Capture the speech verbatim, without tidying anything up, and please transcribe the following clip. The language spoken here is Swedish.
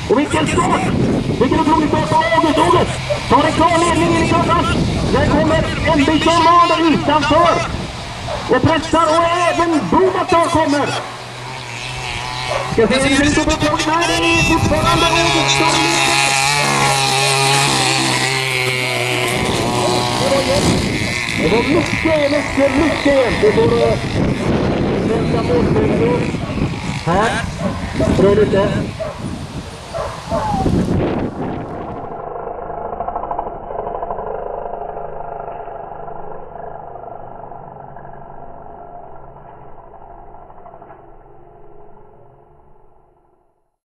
Och vilken start! Vilken otrolig start av August! August tar en klar ledning in i kassan. Där kommer en Bisson utanför. Och pressar och även Bomatar kommer. Ska se hur det står på tåget här. Det är fortfarande August som det var mycket, mycket, mycket jämnt. Det får svenska målspelet här. Bra lite.